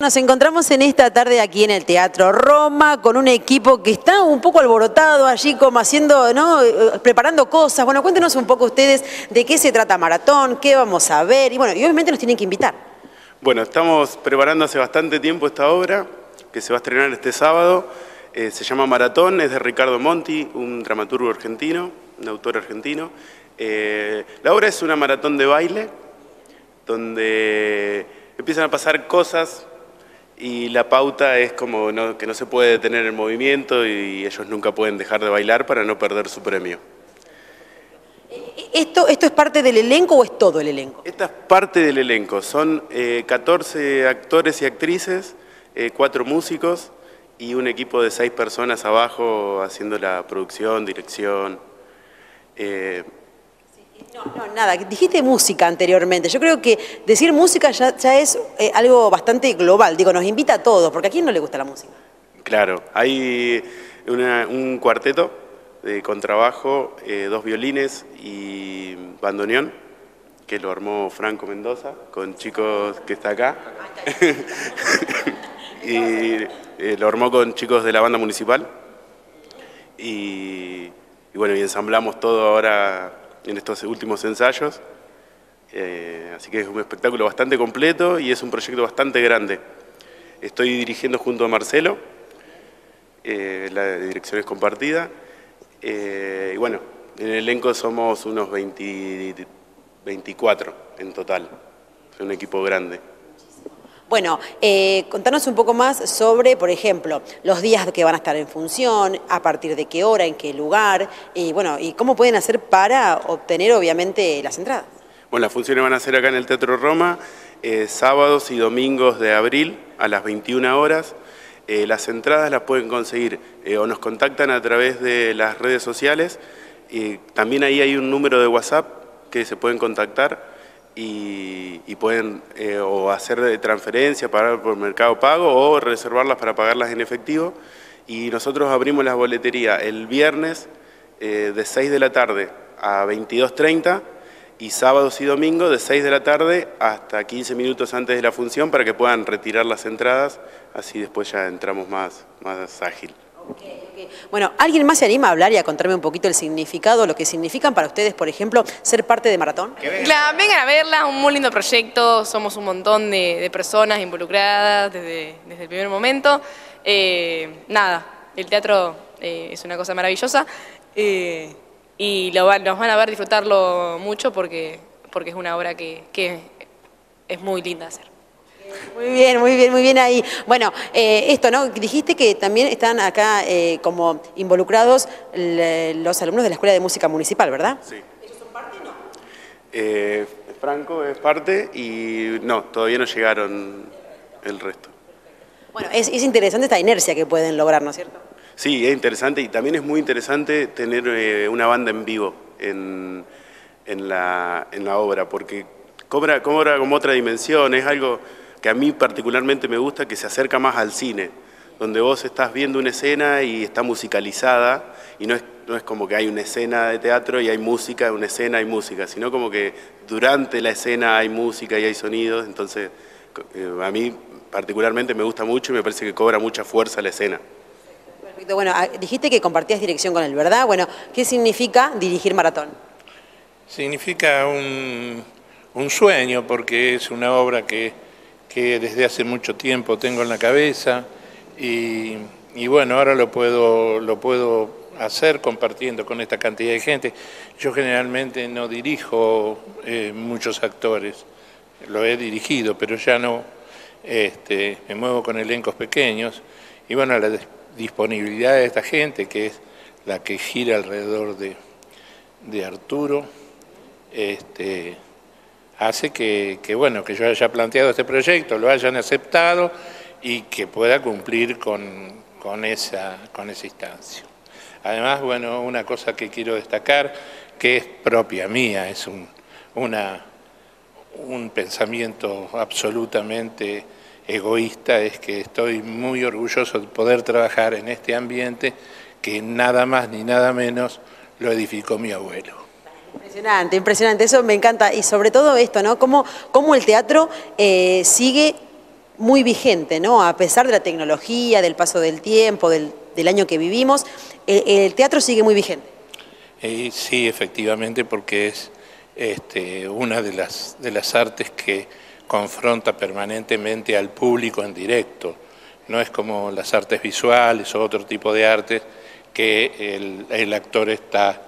Nos encontramos en esta tarde aquí en el Teatro Roma con un equipo que está un poco alborotado allí como haciendo, ¿no? Preparando cosas. Bueno, cuéntenos un poco ustedes de qué se trata Maratón, qué vamos a ver y bueno, y obviamente nos tienen que invitar. Bueno, estamos preparando hace bastante tiempo esta obra que se va a estrenar este sábado. Se llama Maratón, es de Ricardo Monti, un dramaturgo argentino, un autor argentino. La obra es una maratón de baile donde empiezan a pasar cosas y la pauta es como que no se puede detener el movimiento y ellos nunca pueden dejar de bailar para no perder su premio. ¿Esto es parte del elenco o es todo el elenco? Esta es parte del elenco, son 14 actores y actrices, 4 músicos y un equipo de 6 personas abajo haciendo la producción, dirección. No, nada, dijiste música anteriormente. Yo creo que decir música ya es algo bastante global. Digo, nos invita a todos, porque ¿a quién no le gusta la música? Claro, hay un cuarteto de contrabajo, 2 violines y bandoneón, que lo armó Franco Mendoza, con chicos que está acá. Y lo armó con chicos de la banda municipal. Y bueno, y ensamblamos todo ahora en estos últimos ensayos, así que es un espectáculo bastante completo y es un proyecto bastante grande. Estoy dirigiendo junto a Marcelo, la dirección es compartida, y bueno, en el elenco somos unos 24 en total, es un equipo grande. Bueno, contanos un poco más sobre, por ejemplo, los días que van a estar en función, a partir de qué hora, en qué lugar, y bueno, y cómo pueden hacer para obtener, obviamente, las entradas. Bueno, las funciones van a ser acá en el Teatro Roma, sábados y domingos de abril a las 21 horas. Las entradas las pueden conseguir o nos contactan a través de las redes sociales. También ahí hay un número de WhatsApp que se pueden contactar. Y pueden o hacer transferencia, pagar por Mercado Pago o reservarlas para pagarlas en efectivo. Y nosotros abrimos la boletería el viernes de 6 de la tarde a 22:30 y sábados y domingos de 6 de la tarde hasta 15 minutos antes de la función para que puedan retirar las entradas, así después ya entramos más ágil. Okay. Bueno, ¿alguien más se anima a hablar y a contarme un poquito el significado, lo que significan para ustedes, por ejemplo, ser parte de Maratón? Claro, vengan a verla, un muy lindo proyecto, somos un montón de personas involucradas desde el primer momento. Nada, el teatro es una cosa maravillosa y nos van a ver disfrutarlo mucho porque es una obra que es muy linda de hacer. Muy bien ahí. Bueno, esto, ¿no? Dijiste que también están acá como involucrados los alumnos de la Escuela de Música Municipal, ¿verdad? Sí. ¿Ellos son parte o no? Franco es parte y no, todavía no llegaron el resto. Bueno, es interesante esta inercia que pueden lograr, ¿no es cierto? Sí, es interesante y también es muy interesante tener una banda en vivo en la obra, porque cobra como otra dimensión, es algo que a mí particularmente me gusta, que se acerca más al cine, donde vos estás viendo una escena y está musicalizada, y no es como que hay una escena de teatro y hay música, una escena hay música, sino como que durante la escena hay música y hay sonidos, entonces a mí particularmente me gusta mucho y me parece que cobra mucha fuerza la escena. Perfecto, bueno, dijiste que compartías dirección con él, ¿verdad? Bueno, ¿qué significa dirigir Maratón? Significa un sueño, porque es una obra que desde hace mucho tiempo tengo en la cabeza y bueno, ahora lo puedo hacer compartiendo con esta cantidad de gente. Yo generalmente no dirijo muchos actores, lo he dirigido, pero ya no, me muevo con elencos pequeños y bueno, la disponibilidad de esta gente, que es la que gira alrededor de Arturo, hace que yo haya planteado este proyecto, lo hayan aceptado y que pueda cumplir con esa instancia. Además, bueno, una cosa que quiero destacar, que es propia mía, es un pensamiento absolutamente egoísta, es que estoy muy orgulloso de poder trabajar en este ambiente que nada más ni nada menos lo edificó mi abuelo. Impresionante, eso me encanta y sobre todo esto, ¿no? Cómo el teatro sigue muy vigente, ¿no? A pesar de la tecnología, del paso del tiempo, del año que vivimos, el teatro sigue muy vigente. Sí, efectivamente, porque es una de las artes que confronta permanentemente al público en directo. No es como las artes visuales o otro tipo de artes que el actor está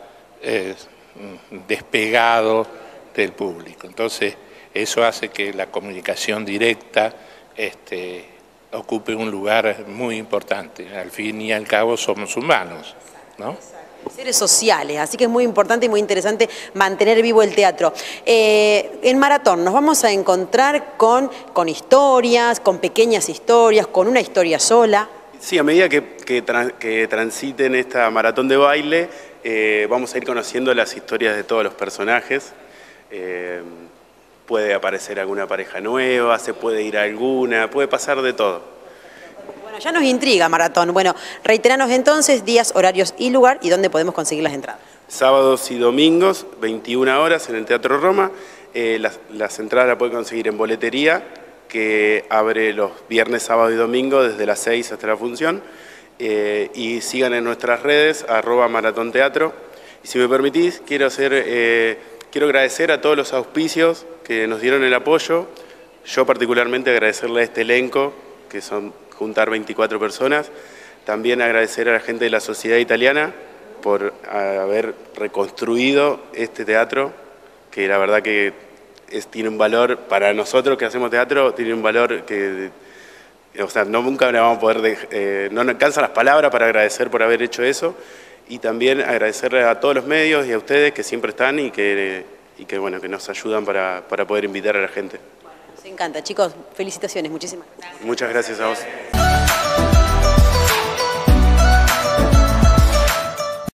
despegado del público. Entonces, eso hace que la comunicación directa ocupe un lugar muy importante. Al fin y al cabo somos humanos, ¿no? Seres sociales, así que es muy importante y muy interesante mantener vivo el teatro. En Maratón nos vamos a encontrar con historias, con pequeñas historias, con una historia sola. Sí, a medida que transiten esta maratón de baile, vamos a ir conociendo las historias de todos los personajes. Puede aparecer alguna pareja nueva, se puede ir a alguna, puede pasar de todo. Bueno, ya nos intriga Maratón. Bueno, reiteranos entonces días, horarios y lugar y dónde podemos conseguir las entradas. Sábados y domingos, 21 horas en el Teatro Roma. Las entradas las pueden conseguir en boletería, que abre los viernes, sábado y domingo desde las 6 hasta la función. Y sigan en nuestras redes, @maratonteatro. Y si me permitís, quiero agradecer a todos los auspicios que nos dieron el apoyo. Yo particularmente agradecerle a este elenco, que son juntar 24 personas. También agradecer a la gente de la Sociedad Italiana por haber reconstruido este teatro, que la verdad que tiene un valor, para nosotros que hacemos teatro, tiene un valor que, o sea, nunca le vamos a poder, no nos alcanzan las palabras para agradecer por haber hecho eso. Y también agradecerle a todos los medios y a ustedes que siempre están y que bueno, que nos ayudan para poder invitar a la gente. Nos encanta, chicos. Felicitaciones, muchísimas gracias. Muchas gracias a vos.